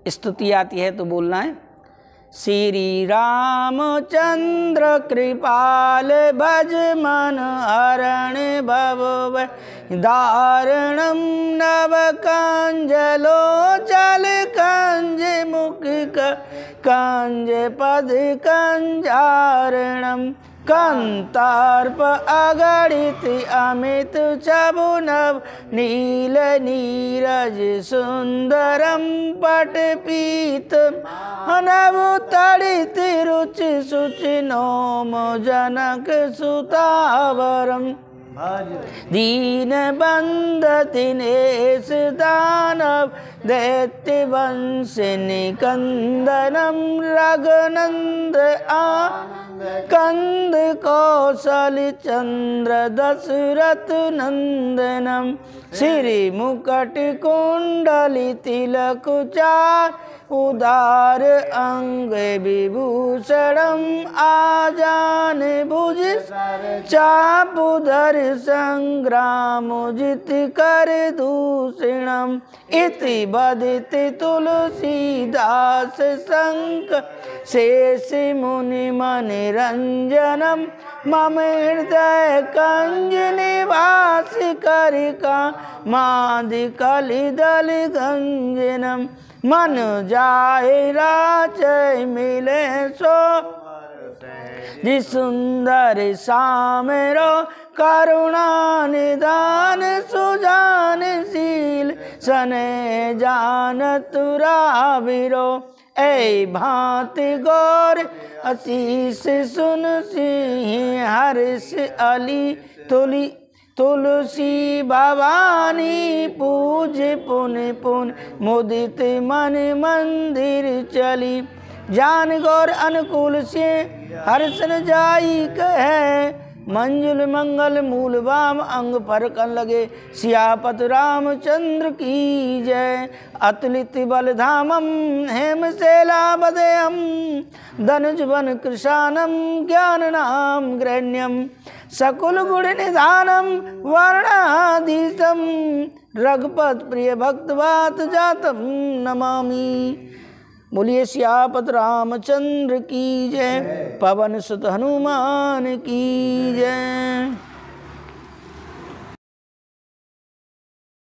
स्तुति आती है तो बोलना है। श्री रामचंद्र कृपाल भज मन हरण भव दारुणम नव कंजलोचल कंज मुख कंज पद कंजारणम कंतार्प अगणित अमित चबु नव नील नीरज सुंदरम पट पीत नव तड़ित रुचि सुचि नोम जनक सुतावरम दीन बंद दिनेश दानव दैत्य वंश निकंदनम रघुनंद कंद कौशल चंद्र दशरथ नंदनम श्री मुकुट कुंडली तिलक चार उदार अंग विभूषणम आजान भुज चापुधर संग्राम जित कर दूषणम इति बदित तुलसीदास संक शेष मुनि मनरंजनम मम हृदय कंज निवास करिका मादि कलिदल गंजनम मन जाए राचय मिले सो जी सुंदर सामरो करुणा निदान सुजान शील सने जानत राविरो ऐ भांति गौर आशीष सुन सिंह हर्ष अली तुली तुलसी भवानी पूज पुन पुन मुदित मन मंदिर चली जान गौर अनुकूल से हर्षन जाई कहे मंजुल मंगल मूल वाम अंग पर कन लगे सियापत रामचंद्र की जय अतुलित बल धामम हेम शैला बदयम धनुज वन कृशानम ज्ञान नाम ग्रहण्यम सकुल गुण निधानम वर्णाधीशम रघुपत प्रिय भक्तवात जातम नमामि। बोलिए सियापत रामचंद्र की जय, पवन सुत हनुमान की जय।